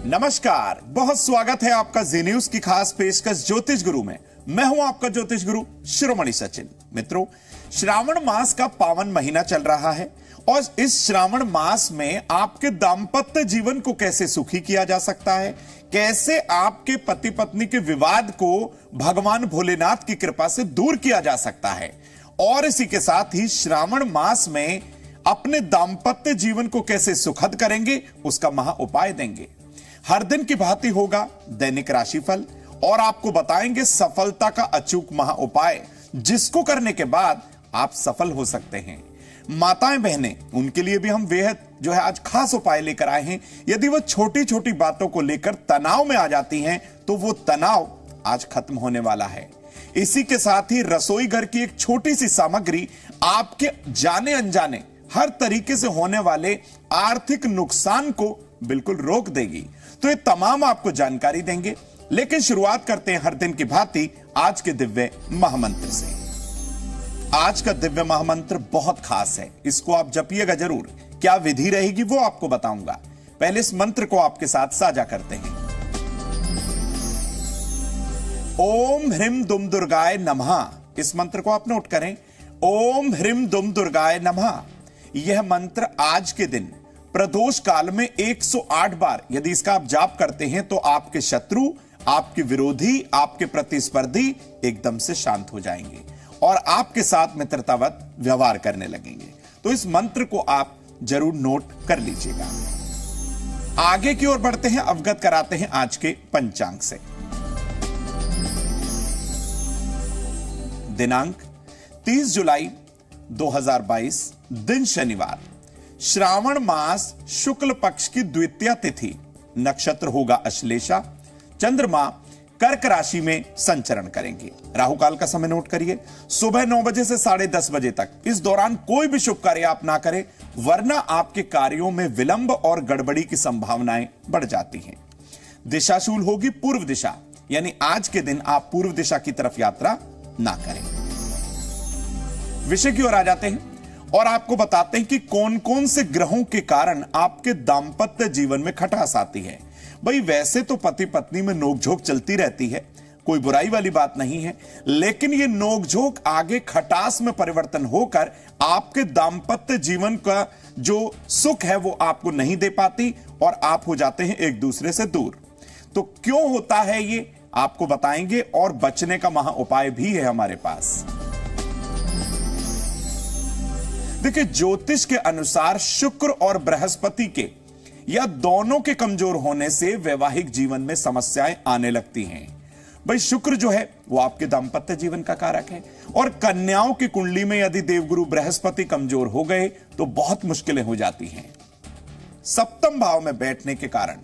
नमस्कार, बहुत स्वागत है आपका जी न्यूज की खास पेशकश ज्योतिष गुरु में। मैं हूं आपका ज्योतिष गुरु शिरोमणि सचिन। मित्रों, श्रावण मास का पावन महीना चल रहा है और इस श्रावण मास में आपके दाम्पत्य जीवन को कैसे सुखी किया जा सकता है, कैसे आपके पति पत्नी के विवाद को भगवान भोलेनाथ की कृपा से दूर किया जा सकता है, और इसी के साथ ही श्रावण मास में अपने दाम्पत्य जीवन को कैसे सुखद करेंगे उसका महा उपाय देंगे। हर दिन की भांति होगा दैनिक राशिफल और आपको बताएंगे सफलता का अचूक महा उपाय, जिसको करने के बाद आप सफल हो सकते हैं। माताएं बहनें, उनके लिए भी हम बेहद आज खास उपाय लेकर आए हैं। यदि वो छोटी छोटी बातों को लेकर तनाव में आ जाती हैं तो वो तनाव आज खत्म होने वाला है। इसी के साथ ही रसोई घर की एक छोटी सी सामग्री आपके जाने अनजाने हर तरीके से होने वाले आर्थिक नुकसान को बिल्कुल रोक देगी। तो ये तमाम आपको जानकारी देंगे, लेकिन शुरुआत करते हैं हर दिन की भांति आज के दिव्य महामंत्र से। आज का दिव्य महामंत्र बहुत खास है, इसको आप जपिएगा जरूर। क्या विधि रहेगी वो आपको बताऊंगा। पहले इस मंत्र को आपके साथ साझा करते हैं। ओम ह्रीम दुम दुर्गाय नमः। इस मंत्र को आप नोट करें। ओम ह्रीम दुम दुर्गाय नमः। यह मंत्र आज के दिन प्रदोष काल में 108 बार यदि इसका आप जाप करते हैं तो आपके शत्रु, आपके विरोधी, आपके प्रतिस्पर्धी एकदम से शांत हो जाएंगे और आपके साथ मित्रतावत व्यवहार करने लगेंगे। तो इस मंत्र को आप जरूर नोट कर लीजिएगा। आगे की ओर बढ़ते हैं, अवगत कराते हैं आज के पंचांग से। दिनांक 30 जुलाई 2022, दिन शनिवार, श्रावण मास शुक्ल पक्ष की द्वितीया तिथि, नक्षत्र होगा अश्लेषा, चंद्रमा कर्क राशि में संचरण करेंगे। राहु काल का समय नोट करिए, सुबह 9 बजे से 10:30 बजे तक। इस दौरान कोई भी शुभ कार्य आप ना करें, वरना आपके कार्यों में विलंब और गड़बड़ी की संभावनाएं बढ़ जाती हैं। दिशाशूल होगी पूर्व दिशा, यानी आज के दिन आप पूर्व दिशा की तरफ यात्रा ना करें। विषय की ओर आ जाते हैं और आपको बताते हैं कि कौन कौन से ग्रहों के कारण आपके दाम्पत्य जीवन में खटास आती है। भाई, वैसे तो पति पत्नी में नोकझोंक चलती रहती है, कोई बुराई वाली बात नहीं है, लेकिन ये नोकझोंक आगे खटास में परिवर्तन होकर आपके दाम्पत्य जीवन का जो सुख है वो आपको नहीं दे पाती और आप हो जाते हैं एक दूसरे से दूर। तो क्यों होता है ये आपको बताएंगे और बचने का महा उपाय भी है हमारे पास। देखिए, ज्योतिष के अनुसार शुक्र और बृहस्पति के या दोनों के कमजोर होने से वैवाहिक जीवन में समस्याएं आने लगती हैं। भाई, शुक्र जो है वो आपके दाम्पत्य जीवन का कारक है और कन्याओं की कुंडली में यदि देवगुरु बृहस्पति कमजोर हो गए तो बहुत मुश्किलें हो जाती हैं। सप्तम भाव में बैठने के कारण,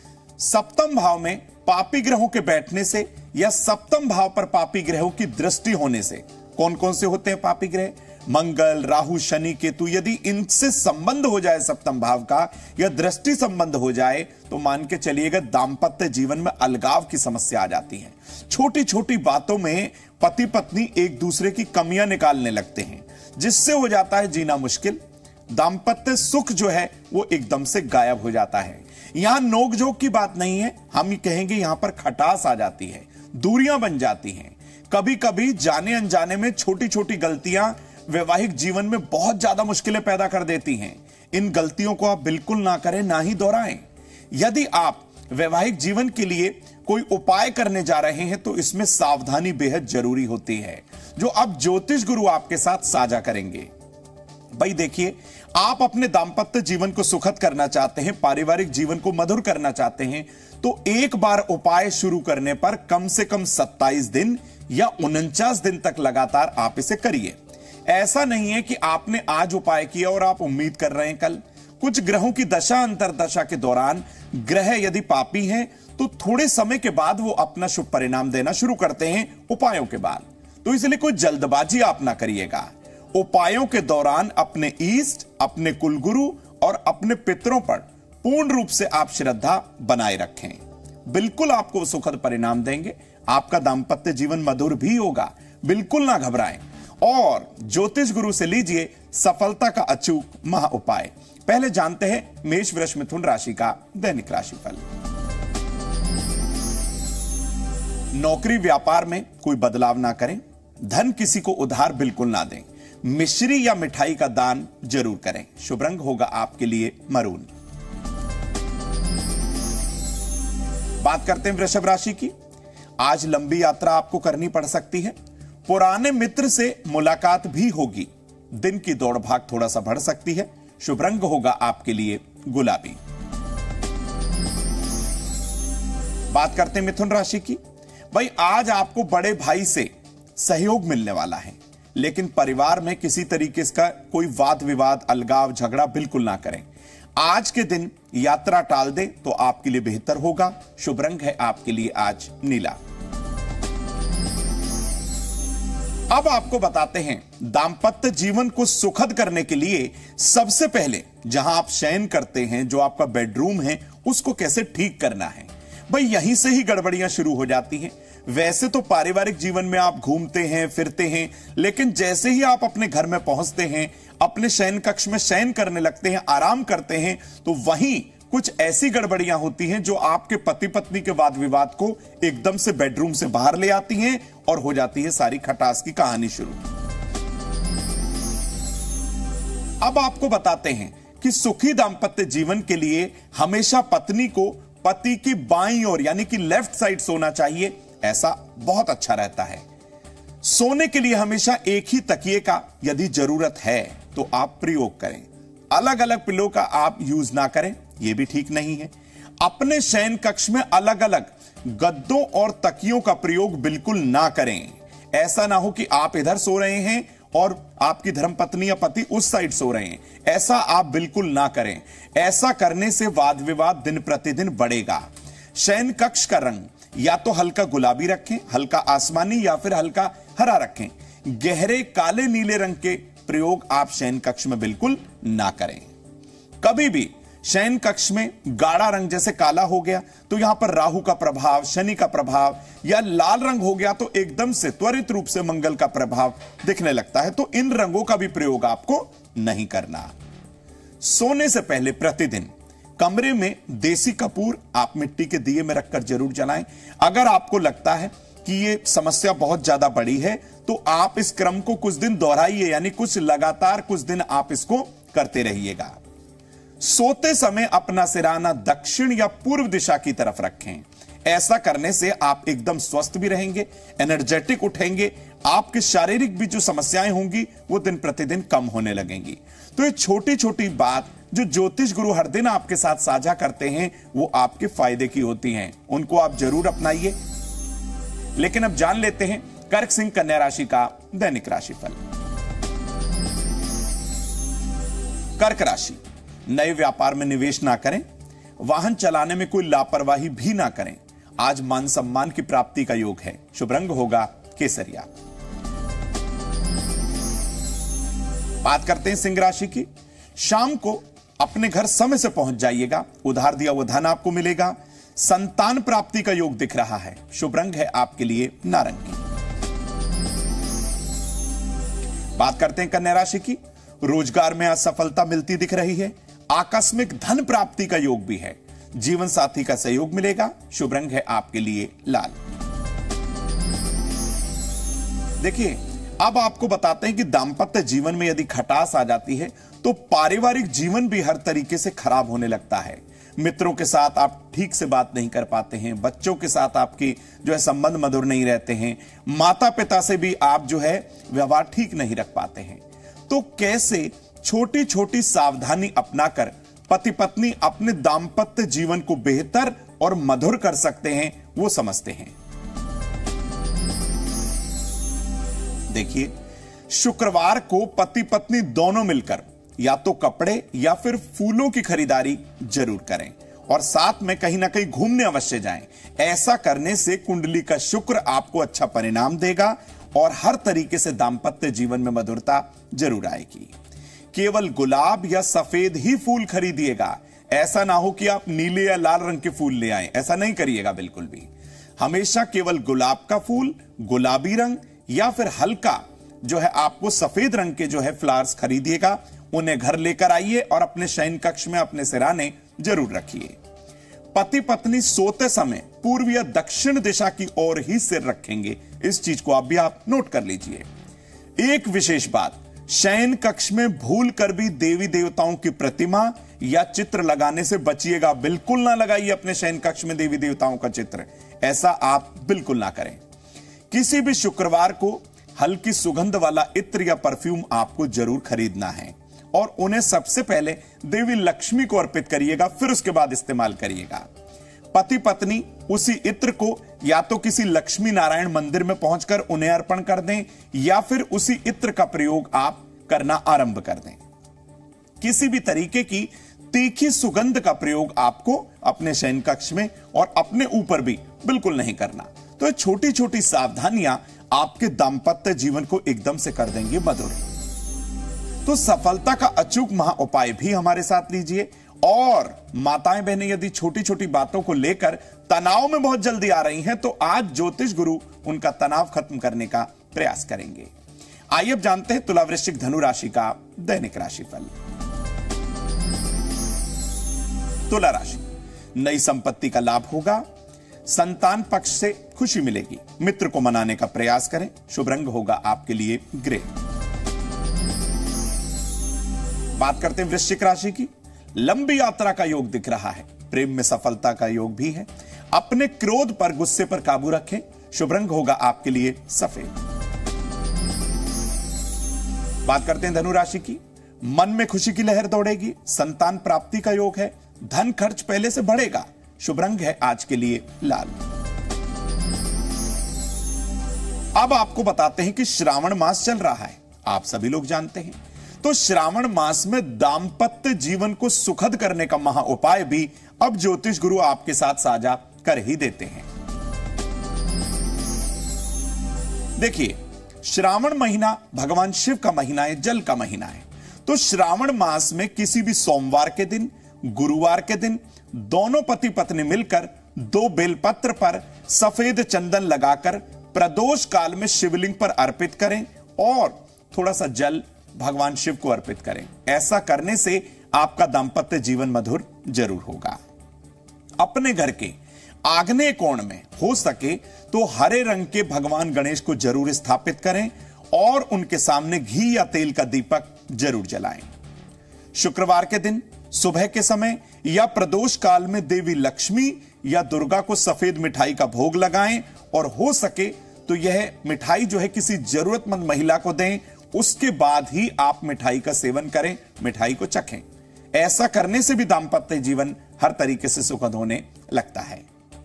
सप्तम भाव में पापी ग्रहों के बैठने से या सप्तम भाव पर पापी ग्रहों की दृष्टि होने से, कौन कौन से होते हैं पापी ग्रह? मंगल, राहु, शनि, केतु। यदि इनसे संबंध हो जाए सप्तम भाव का या दृष्टि संबंध हो जाए तो मान के चलिएगा दाम्पत्य जीवन में अलगाव की समस्या आ जाती है। छोटी छोटी बातों में पति पत्नी एक दूसरे की कमियां निकालने लगते हैं, जिससे हो जाता है जीना मुश्किल। दाम्पत्य सुख जो है वो एकदम से गायब हो जाता है। यहां नोकझोंक की बात नहीं है, हम कहेंगे यहां पर खटास आ जाती है, दूरियां बन जाती हैं। कभी कभी जाने अनजाने में छोटी छोटी गलतियां वैवाहिक जीवन में बहुत ज्यादा मुश्किलें पैदा कर देती हैं। इन गलतियों को आप बिल्कुल ना करें, ना ही दोहराएं। यदि आप वैवाहिक जीवन के लिए कोई उपाय करने जा रहे हैं तो इसमें सावधानी बेहद जरूरी होती है, जो अब ज्योतिष गुरु आपके साथ साझा करेंगे। भाई देखिए, आप अपने दाम्पत्य जीवन को सुखद करना चाहते हैं, पारिवारिक जीवन को मधुर करना चाहते हैं, तो एक बार उपाय शुरू करने पर कम से कम 27 दिन या 49 दिन तक लगातार आप इसे करिए। ऐसा नहीं है कि आपने आज उपाय किया और आप उम्मीद कर रहे हैं कल। कुछ ग्रहों की दशा अंतरदशा के दौरान ग्रह यदि पापी हैं तो थोड़े समय के बाद वो अपना शुभ परिणाम देना शुरू करते हैं उपायों के बाद। तो इसलिए कोई जल्दबाजी आप ना करिएगा। उपायों के दौरान अपने ईष्ट, अपने कुलगुरु और अपने पितरों पर पूर्ण रूप से आप श्रद्धा बनाए रखें। बिल्कुल आपको सुखद परिणाम देंगे, आपका दाम्पत्य जीवन मधुर भी होगा। बिल्कुल ना घबराएं और ज्योतिष गुरु से लीजिए सफलता का अचूक महा उपाय। पहले जानते हैं मेष, वृष, मिथुन राशि का दैनिक राशिफल। नौकरी व्यापार में कोई बदलाव ना करें। धन किसी को उधार बिल्कुल ना दें। मिश्री या मिठाई का दान जरूर करें। शुभ रंग होगा आपके लिए मरून। बात करते हैं वृषभ राशि की। आज लंबी यात्रा आपको करनी पड़ सकती है। पुराने मित्र से मुलाकात भी होगी। दिन की दौड़ भाग थोड़ा सा बढ़ सकती है। शुभ रंग होगा आपके लिए गुलाबी। बात करते हैं मिथुन राशि की। भाई आज आपको बड़े भाई से सहयोग मिलने वाला है, लेकिन परिवार में किसी तरीके का कोई वाद विवाद, अलगाव, झगड़ा बिल्कुल ना करें। आज के दिन यात्रा टाल दे तो आपके लिए बेहतर होगा। शुभ रंग है आपके लिए आज नीला। अब आपको बताते हैं दांपत्य जीवन को सुखद करने के लिए सबसे पहले जहां आप शयन करते हैं, जो आपका बेडरूम है, उसको कैसे ठीक करना है। भाई यहीं से ही गड़बड़ियां शुरू हो जाती हैं। वैसे तो पारिवारिक जीवन में आप घूमते हैं, फिरते हैं, लेकिन जैसे ही आप अपने घर में पहुंचते हैं, अपने शयन कक्ष में शयन करने लगते हैं, आराम करते हैं, तो वहीं कुछ ऐसी गड़बड़ियां होती हैं जो आपके पति पत्नी के वाद विवाद को एकदम से बेडरूम से बाहर ले आती हैं और हो जाती है सारी खटास की कहानी शुरू। अब आपको बताते हैं कि सुखी दांपत्य जीवन के लिए हमेशा पत्नी को पति की बाईं ओर यानी कि लेफ्ट साइड सोना चाहिए। ऐसा बहुत अच्छा रहता है। सोने के लिए हमेशा एक ही तकिए का यदि जरूरत है तो आप प्रयोग करें। अलग अलग पिलो का आप यूज ना करें, यह भी ठीक नहीं है। अपने शयन कक्ष में अलग अलग गद्दों और तकियों का प्रयोग बिल्कुल ना करें। ऐसा ना हो कि आप इधर सो रहे हैं और आपकी धर्मपत्नी या पति उस साइड सो रहे हैं। ऐसा आप बिल्कुल ना करें। ऐसा करने से वाद विवाद दिन प्रतिदिन बढ़ेगा। शयन कक्ष का रंग या तो हल्का गुलाबी रखें, हल्का आसमानी या फिर हल्का हरा रखें। गहरे काले नीले रंग के प्रयोग आप शयन कक्ष में बिल्कुल ना करें। कभी भी शयन कक्ष में गाढ़ा रंग जैसे काला हो गया तो यहां पर राहु का प्रभाव, शनि का प्रभाव, या लाल रंग हो गया तो एकदम से त्वरित रूप से मंगल का प्रभाव दिखने लगता है। तो इन रंगों का भी प्रयोग आपको नहीं करना। सोने से पहले प्रतिदिन कमरे में देसी कपूर आप मिट्टी के दिए में रखकर जरूर जलाएं। अगर आपको लगता है कि यह समस्या बहुत ज्यादा बड़ी है तो आप इस क्रम को कुछ दिन दोहराइए, यानी कुछ लगातार कुछ दिन आप इसको करते रहिएगा। सोते समय अपना सिराना दक्षिण या पूर्व दिशा की तरफ रखें। ऐसा करने से आप एकदम स्वस्थ भी रहेंगे, एनर्जेटिक उठेंगे। आपके शारीरिक भी जो समस्याएं होंगी वो दिन प्रतिदिन कम होने लगेंगी। तो ये छोटी छोटी बात जो ज्योतिष गुरु हर दिन आपके साथ साझा करते हैं वो आपके फायदे की होती हैं, उनको आप जरूर अपनाइए। लेकिन अब जान लेते हैं कर्क सिंह कन्या राशि का दैनिक राशिफल। कर्क राशि, नए व्यापार में निवेश ना करें। वाहन चलाने में कोई लापरवाही भी ना करें। आज मान सम्मान की प्राप्ति का योग है। शुभ रंग होगा केसरिया। बात करते हैं सिंह राशि की। शाम को अपने घर समय से पहुंच जाइएगा। उधार दिया वो धन आपको मिलेगा। संतान प्राप्ति का योग दिख रहा है। शुभ रंग है आपके लिए नारंगी। बात करते हैं कन्या राशि की। रोजगार में आज सफलता मिलती दिख रही है। आकस्मिक धन प्राप्ति का योग भी है। जीवन साथी का सहयोग मिलेगा। शुभ रंग है आपके लिए लाल। देखिए, अब आपको बताते हैं कि दांपत्य जीवन में यदि खटास आ जाती है तो पारिवारिक जीवन भी हर तरीके से खराब होने लगता है। मित्रों के साथ आप ठीक से बात नहीं कर पाते हैं। बच्चों के साथ आपकी जो है संबंध मधुर नहीं रहते हैं। माता पिता से भी आप जो है व्यवहार ठीक नहीं रख पाते हैं। तो कैसे छोटी छोटी सावधानी अपनाकर पति पत्नी अपने दांपत्य जीवन को बेहतर और मधुर कर सकते हैं, वो समझते हैं। देखिए, शुक्रवार को पति पत्नी दोनों मिलकर या तो कपड़े या फिर फूलों की खरीदारी जरूर करें और साथ में कहीं ना कहीं घूमने अवश्य जाएं। ऐसा करने से कुंडली का शुक्र आपको अच्छा परिणाम देगा और हर तरीके से दांपत्य जीवन में मधुरता जरूर आएगी। केवल गुलाब या सफेद ही फूल खरीदिएगा। ऐसा ना हो कि आप नीले या लाल रंग के फूल ले आएं। ऐसा नहीं करिएगा बिल्कुल भी। हमेशा केवल गुलाब का फूल, गुलाबी रंग या फिर हल्का जो है आपको सफेद रंग के जो है फ्लावर्स खरीदिएगा। उन्हें घर लेकर आइए और अपने शयन कक्ष में अपने सिराने जरूर रखिए। पति पत्नी सोते समय पूर्व या दक्षिण दिशा की ओर ही सिर रखेंगे। इस चीज को आप नोट कर लीजिए। एक विशेष बात, शयन कक्ष में भूल कर भी देवी देवताओं की प्रतिमा या चित्र लगाने से बचिएगा। बिल्कुल ना लगाइए अपने शयन कक्ष में देवी देवताओं का चित्र, ऐसा आप बिल्कुल ना करें। किसी भी शुक्रवार को हल्की सुगंध वाला इत्र या परफ्यूम आपको जरूर खरीदना है और उन्हें सबसे पहले देवी लक्ष्मी को अर्पित करिएगा, फिर उसके बाद इस्तेमाल करिएगा। पति पत्नी उसी इत्र को या तो किसी लक्ष्मी नारायण मंदिर में पहुंचकर उन्हें अर्पण कर दें या फिर उसी इत्र का प्रयोग आप करना आरंभ कर दें। किसी भी तरीके की तीखी सुगंध का प्रयोग आपको अपने शयन कक्ष में और अपने ऊपर भी बिल्कुल नहीं करना। तो ये छोटी छोटी सावधानियां आपके दाम्पत्य जीवन को एकदम से कर देंगे मधुर। तो सफलता का अचूक महा उपाय भी हमारे साथ लीजिए। और माताएं बहनें यदि छोटी छोटी बातों को लेकर तनाव में बहुत जल्दी आ रही हैं, तो आज ज्योतिष गुरु उनका तनाव खत्म करने का प्रयास करेंगे। आइए अब जानते हैं तुला वृश्चिक धनु राशि का दैनिक राशिफल। तुला राशि, नई संपत्ति का लाभ होगा, संतान पक्ष से खुशी मिलेगी, मित्र को मनाने का प्रयास करें, शुभ रंग होगा आपके लिए ग्रे। बात करते हैं वृश्चिक राशि की। लंबी यात्रा का योग दिख रहा है, प्रेम में सफलता का योग भी है। अपने क्रोध पर, गुस्से पर काबू रखें, शुभ रंग होगा आपके लिए सफेद। बात करते हैं धनु राशि की। मन में खुशी की लहर दौड़ेगी, संतान प्राप्ति का योग है, धन खर्च पहले से बढ़ेगा, शुभ रंग है आज के लिए लाल। अब आपको बताते हैं कि श्रावण मास चल रहा है, आप सभी लोग जानते हैं। तो श्रावण मास में दाम्पत्य जीवन को सुखद करने का महा उपाय भी अब ज्योतिष गुरु आपके साथ साझा कर ही देते हैं। देखिए, श्रावण महीना भगवान शिव का महीना है, जल का महीना है। तो श्रावण मास में किसी भी सोमवार के दिन, गुरुवार के दिन दोनों पति पत्नी मिलकर 2 बेलपत्र पर सफेद चंदन लगाकर प्रदोष काल में शिवलिंग पर अर्पित करें और थोड़ा सा जल भगवान शिव को अर्पित करें। ऐसा करने से आपका दाम्पत्य जीवन मधुर जरूर होगा। अपने घर के आग्नेय कोण में हो सके तो हरे रंग के भगवान गणेश को जरूर स्थापित करें और उनके सामने घी या तेल का दीपक जरूर जलाएं। शुक्रवार के दिन सुबह के समय या प्रदोष काल में देवी लक्ष्मी या दुर्गा को सफेद मिठाई का भोग लगाएं और हो सके तो यह मिठाई जो है किसी जरूरतमंद महिला को दें, उसके बाद ही आप मिठाई का सेवन करें, मिठाई को चखें। ऐसा करने से भी दाम्पत्य जीवन हर तरीके से सुखद होने लगता है।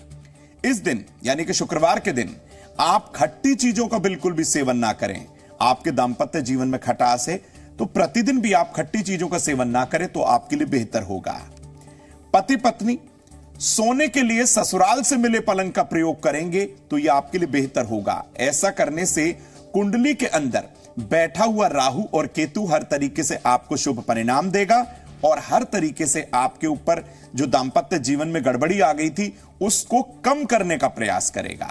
इस दिन यानी कि शुक्रवार के दिन आप खट्टी चीजों का बिल्कुल भी सेवन ना करें। आपके दाम्पत्य जीवन में खटास है तो प्रतिदिन भी आप खट्टी चीजों का सेवन ना करें तो आपके लिए बेहतर होगा। पति पत्नी सोने के लिए ससुराल से मिले पलंग का प्रयोग करेंगे तो यह आपके लिए बेहतर होगा। ऐसा करने से कुंडली के अंदर बैठा हुआ राहु और केतु हर तरीके से आपको शुभ परिणाम देगा और हर तरीके से आपके ऊपर जो दाम्पत्य जीवन में गड़बड़ी आ गई थी उसको कम करने का प्रयास करेगा।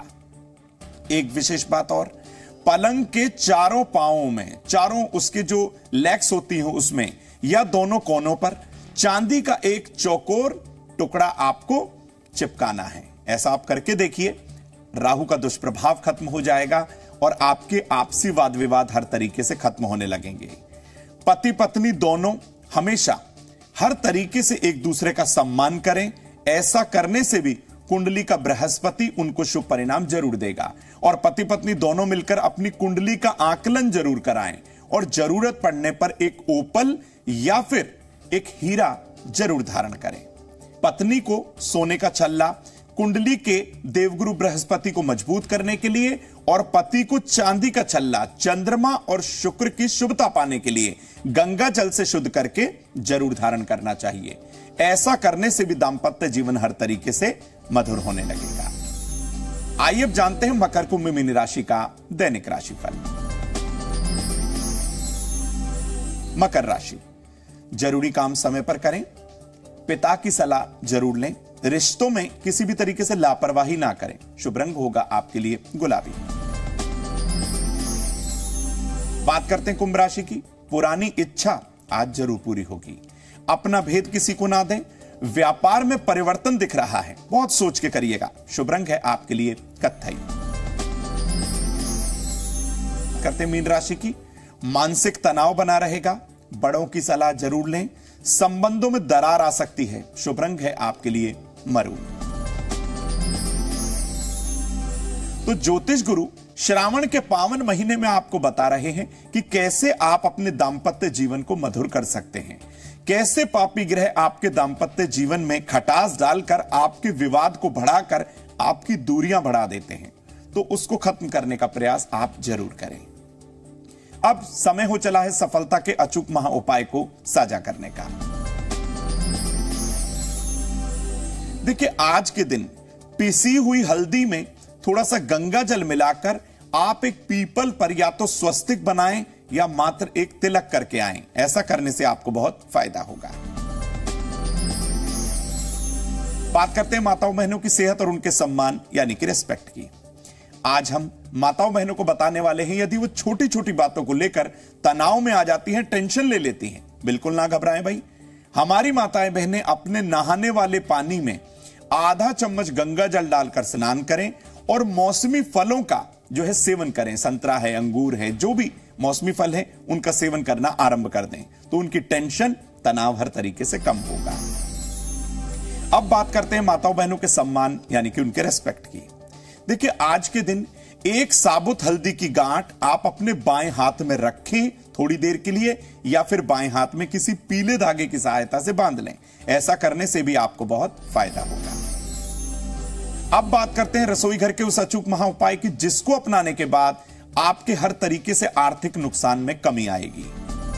एक विशेष बात और, पलंग के चारों पांवों में, चारों उसके जो लेग्स होती हैं उसमें या दोनों कोनों पर चांदी का एक चौकोर टुकड़ा आपको चिपकाना है। ऐसा आप करके देखिए, राहु का दुष्प्रभाव खत्म हो जाएगा और आपके आपसी वाद विवाद हर तरीके से खत्म होने लगेंगे। पति पत्नी दोनों हमेशा हर तरीके से एक दूसरे का सम्मान करें। ऐसा करने से भी कुंडली का बृहस्पति उनको शुभ परिणाम जरूर देगा। और पति पत्नी दोनों मिलकर अपनी कुंडली का आकलन जरूर कराएं और जरूरत पड़ने पर एक ओपल या फिर एक हीरा जरूर धारण करें। पत्नी को सोने का छल्ला कुंडली के देवगुरु बृहस्पति को मजबूत करने के लिए और पति को चांदी का छल्ला चंद्रमा और शुक्र की शुभता पाने के लिए गंगा जल से शुद्ध करके जरूर धारण करना चाहिए। ऐसा करने से भी दाम्पत्य जीवन हर तरीके से मधुर होने लगेगा। आइए अब जानते हैं मकर कुंभ मीन राशि का दैनिक राशिफल। मकर राशि, जरूरी काम समय पर करें, पिता की सलाह जरूर लें, रिश्तों में किसी भी तरीके से लापरवाही ना करें। शुभ रंग होगा आपके लिए गुलाबी। बात करते हैं कुंभ राशि की। पुरानी इच्छा आज जरूर पूरी होगी। अपना भेद किसी को ना दें, व्यापार में परिवर्तन दिख रहा है, बहुत सोच के करिएगा। शुभ रंग है आपके लिए कत्थई। करते मीन राशि की, मानसिक तनाव बना रहेगा, बड़ों की सलाह जरूर लें, संबंधों में दरार आ सकती है। शुभ रंग है आपके लिए मरून। तो ज्योतिष गुरु श्रावण के पावन महीने में आपको बता रहे हैं कि कैसे आप अपने दांपत्य जीवन को मधुर कर सकते हैं, कैसे पापी ग्रह आपके दांपत्य जीवन में खटास डालकर आपके विवाद को बढ़ाकर आपकी दूरियां बढ़ा देते हैं। तो उसको खत्म करने का प्रयास आप जरूर करें। अब समय हो चला है सफलता के अचूक महा उपाय को साझा करने का। देखिए, आज के दिन पिसी हुई हल्दी में थोड़ा सा गंगा जल मिलाकर आप एक पीपल पर या तो स्वस्तिक बनाएं या मात्र एक तिलक करके आएं। ऐसा करने से आपको बहुत फायदा होगा। बात करते हैं माताओं बहनों की सेहत और उनके सम्मान यानी कि रिस्पेक्ट की। आज हम माताओं बहनों को बताने वाले हैं, यदि वो छोटी छोटी बातों को लेकर तनाव में आ जाती हैं, टेंशन ले लेती हैं, बिल्कुल ना घबराएं भाई। हमारी माताएं बहनें अपने नहाने वाले पानी में आधा चम्मच गंगा जल डालकर स्नान करें और मौसमी फलों का जो है सेवन करें। संतरा है, अंगूर है, जो भी मौसमी फल है उनका सेवन करना आरंभ कर दें, तो उनकी टेंशन तनाव हर तरीके से कम होगा। अब बात करते हैं माताओं बहनों के सम्मान यानी कि उनके रेस्पेक्ट की। देखिए, आज के दिन एक साबुत हल्दी की गांठ आप अपने बाएं हाथ में रखें थोड़ी देर के लिए, या फिर बाएं हाथ में किसी पीले धागे की सहायता से बांध लें। ऐसा करने से भी आपको बहुत फायदा होगा। अब बात करते हैं रसोई घर के उस अचूक महा उपाय की, जिसको अपनाने के बाद आपके हर तरीके से आर्थिक नुकसान में कमी आएगी।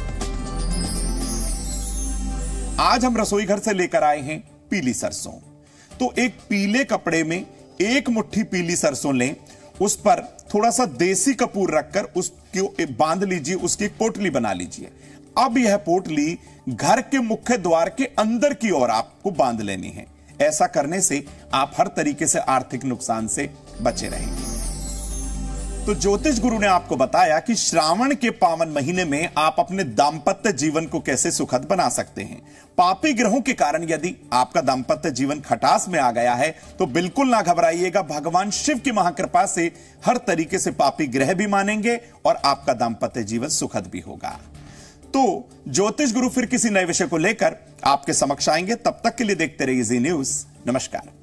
आज हम रसोई घर से लेकर आए हैं पीली सरसों। तो एक पीले कपड़े में एक मुट्ठी पीली सरसों लें, उस पर थोड़ा सा देसी कपूर रखकर उसको बांध लीजिए, उसकी एक पोटली बना लीजिए। अब यह पोटली घर के मुख्य द्वार के अंदर की ओर आपको बांध लेनी है। ऐसा करने से आप हर तरीके से आर्थिक नुकसान से बचे रहेंगे। तो ज्योतिष गुरु ने आपको बताया कि श्रावण के पावन महीने में आप अपने दांपत्य जीवन को कैसे सुखद बना सकते हैं। पापी ग्रहों के कारण यदि आपका दांपत्य जीवन खटास में आ गया है तो बिल्कुल ना घबराइएगा। भगवान शिव की महाकृपा से हर तरीके से पापी ग्रह भी मानेंगे और आपका दांपत्य जीवन सुखद भी होगा। तो ज्योतिष गुरु फिर किसी नए विषय को लेकर आपके समक्ष आएंगे। तब तक के लिए देखते रहिए जी न्यूज। नमस्कार।